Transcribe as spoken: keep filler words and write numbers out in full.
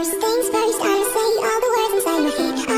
First things first, I'ma say all the words inside my head.